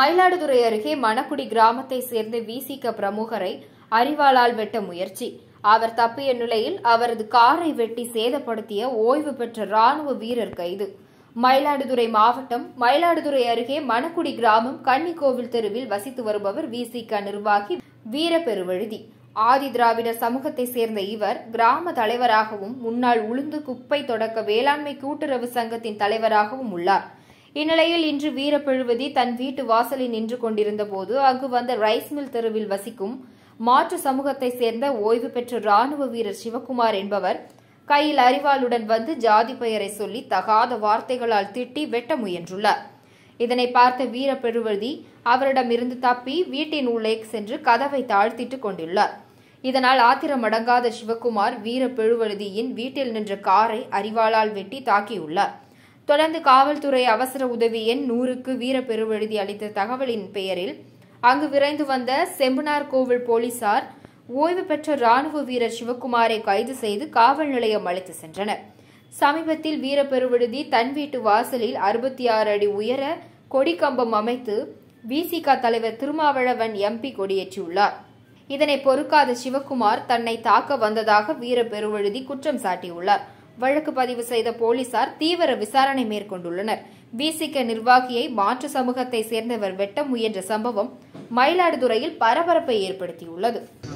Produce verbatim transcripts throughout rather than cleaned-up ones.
மயிலாடுதுறை அருகே மணக்குடி கிராமத்தை சேர்ந்த விசிக பிரமுகரை அரிவாளால் வெட்ட முயற்சி. அவர் தப்பிய நிலையில் அவரது காரை வெட்டி சேதப்படுத்திய ஓய்வு பெற்ற ராணுவ வீரர் கைது. மயிலாடுதுறை மாவட்டம் மயிலாடுதுறை அருகே மணக்குடி கிராமம் கன்னிக்கோவில் தெருவில் வசித்து வருபவர் விசிக நிர்வாகி வீரபெருவழுதி. ஆதி திராவிட சமூகத்தை சேர்ந்த இவர் கிராம தலைவராகவும் முன்னாள் உளுந்து குப்பை தொடக்க வேளாண்மை கூட்டுறவு சங்கத்தின் தலைவராகவும் உள்ளார். இந்நிலையில் இன்று வீரபெழுவதி தன் வீட்டு வாசலில் நின்று கொண்டிருந்த போது அங்கு வந்த ரைஸ் மில் தெருவில் வசிக்கும் மாற்று சமூகத்தை சேர்ந்த ஓய்வு பெற்ற ராணுவ வீரர் சிவக்குமார் என்பவர் கையில் அரிவாளுடன் வந்து ஜாதி பெயரை சொல்லி தகாத வார்த்தைகளால் திட்டி வெட்ட முயன்றுள்ளார். இதனை பார்த்த வீரபெழுவதி அவரிடமிருந்து தப்பி வீட்டின் உள்ளே சென்று கதவை தாழ்த்திட்டுக் கொண்டுள்ளார். இதனால் ஆத்திரமடங்காத சிவக்குமார் வீரபெழுவதியின் வீட்டில் நின்ற காரை அரிவாளால் வெட்டி தாக்கியுள்ளார். தொடர்ந்து காவல்துறை அவசர உதவி எண் நூறுக்கு வீரபெருவழுதி அளித்த தகவலின் பெயரில் அங்கு விரைந்து வந்த செம்பனார் கோவில் போலீசார் ஓய்வு பெற்ற ராணுவ வீரர் சிவக்குமாரை கைது செய்து காவல் நிலையம் அழைத்து சென்றனர். சமீபத்தில் வீரபெருவழுதி தன் வீட்டு வாசலில் அறுபத்தி ஆறு அடி உயர கொடிக்கம்பம் அமைத்து விசிக தலைவர் திருமாவளவன் எம்பி கொடியேற்றியுள்ளார். இதனை பொறுக்காத சிவக்குமார் தன்னை தாக்க வந்ததாக வீரபெருவழுதி குற்றம் சாட்டியுள்ளார். வழக்கு பதிவு செய்த போலீசார் தீவிர விசாரணை மேற்கொண்டுள்ளனர். விசிக நிர்வாகியை மாற்று சமூகத்தை சேர்ந்தவர் வெட்ட முயன்ற சம்பவம் மயிலாடுதுறையில் பரபரப்பை ஏற்படுத்தியுள்ளது.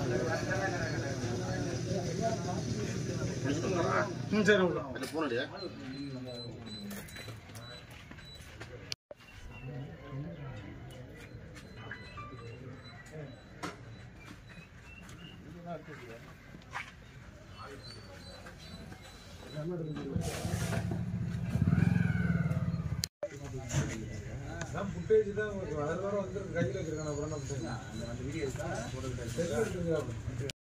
ஃபுட்டேஜ் தான் அதில் வர வந்து கையில் வச்சிருக்காங்க. அப்புறம் என்ன பண்ணுறேன் அந்த வீடியோ